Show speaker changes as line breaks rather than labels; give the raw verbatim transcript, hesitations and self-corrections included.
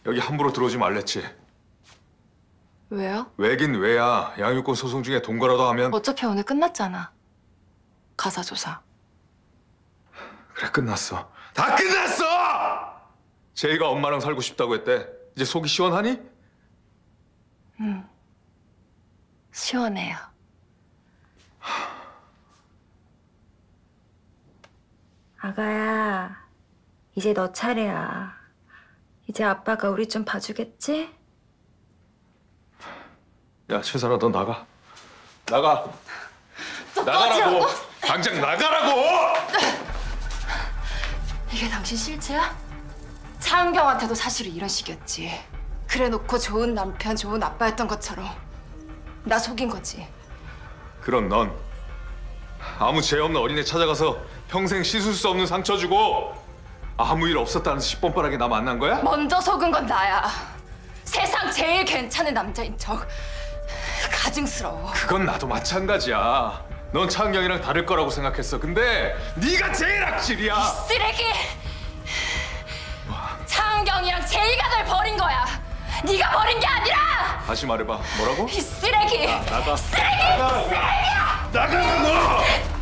여기 함부로 들어오지 말랬지.
왜요?
왜긴 왜야. 양육권 소송 중에 동거라도 하면.
어차피 오늘 끝났잖아. 가사조사.
그래, 끝났어. 다 끝났어! 제이가 엄마랑 살고 싶다고 했대. 이제 속이 시원하니?
응. 시원해요.
아가야, 이제 너 차례야. 이제 아빠가 우리 좀 봐주겠지?
야, 최선아, 너 나가. 나가. 나가라고. 당장 나가라고!
이게 당신 실체야? 차은경한테도 사실은 이런 식이었지. 그래놓고 좋은 남편, 좋은 아빠였던 것처럼 나 속인 거지.
그럼 넌 아무 죄 없는 어린애 찾아가서 평생 씻을 수 없는 상처 주고 아무 일 없었다는 시뻔뻔하게 나 만난 거야?
먼저 속은 건 나야. 세상 제일 괜찮은 남자인 척. 가증스러워.
그건 나도 마찬가지야. 넌 차은경이랑 다를 거라고 생각했어. 근데 네가 제일 악질이야.
쓰레기! 차은경이랑 제이가 널 버린 거야. 네가 버린 게 아니라!
다시 말해봐. 뭐라고?
이 쓰레기!
나가.
쓰레기!
나가.
쓰레기야!
나가 너!